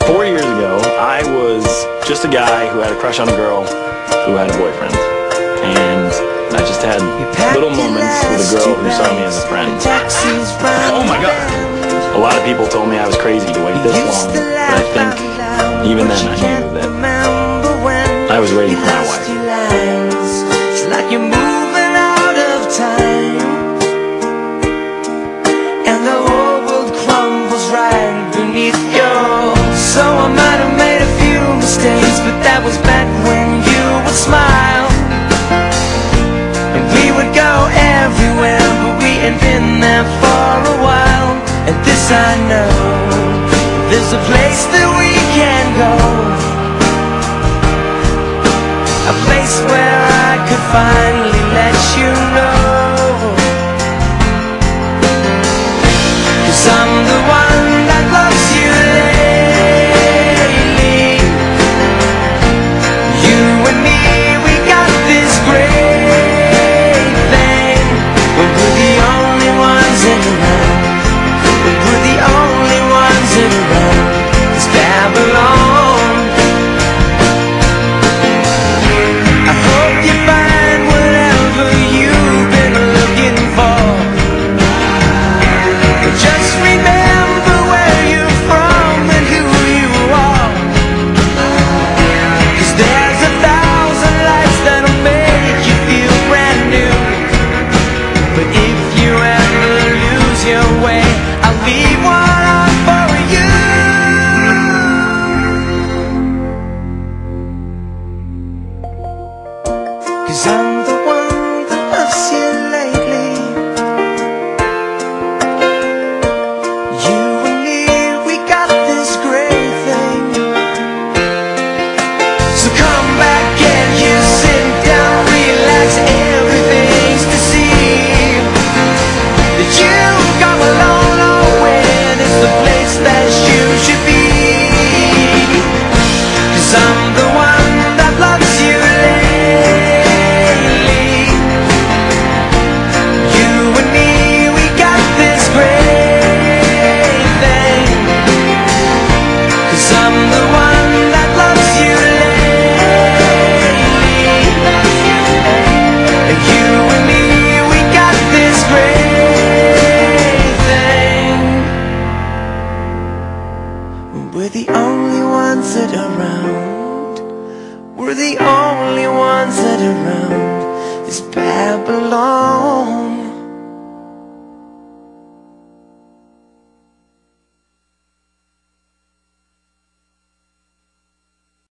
4 years ago, I was just a guy who had a crush on a girl who had a boyfriend. And I just had little moments with a girl who saw me as a friend. Oh my God! A lot of people told me I was crazy to wait this long, but I think even then I knew that I was waiting for my wife. It's like you're moving out of time, and the whole world crumbles right beneath you. So I might have made a few mistakes, but that was back when you would smile, and we would go everywhere, but we ain't been there for a while. And this I know, there's a place that we can go, a place where I could finally let you know, 'cause I'm the one that loves you lately. You and me, we got this great thing, but we're the only ones around. We're the only ones around this Babylon. I hope you find whatever you've been looking for. But just remember where you're from and who you are, 'cause there's 1,000 lights that'll make you feel brand new. But if you ever lose your way, I'll leave one on for you. 'Cause I'm the one that loves you lately. You and me, we got this great thing. So come back and you sit down, relax, everything's to see. That you've come a long, long way, and it's the place that you should be. 'Cause I'm the one that loves you lately. You and me, we got this great thing. 'Cause I'm the one that loves you lately. And you and me, we got this great thing. We're the only ones that are around. We're the only ones that are around this Babylon.